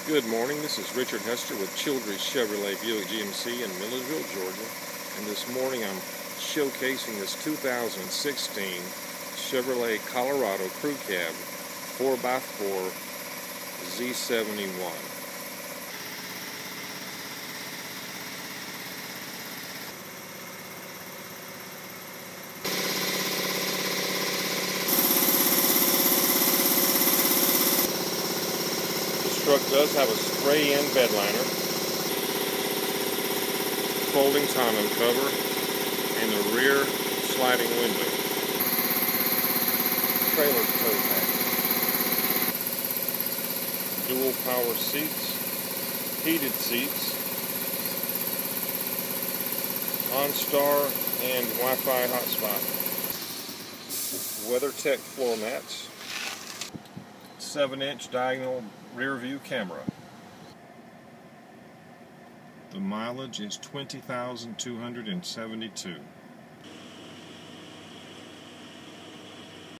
Good morning, this is Richard Hester with Childress Chevrolet Buick GMC in Millersville, Georgia. And this morning I'm showcasing this 2016 Chevrolet Colorado Crew Cab 4x4 Z71. This truck does have a spray-in bed liner, folding tonneau cover, and the rear sliding window. Trailer tow package. Dual power seats, heated seats, OnStar and Wi-Fi hotspot. WeatherTech floor mats. 7-inch diagonal rear view camera. The mileage is 20,272.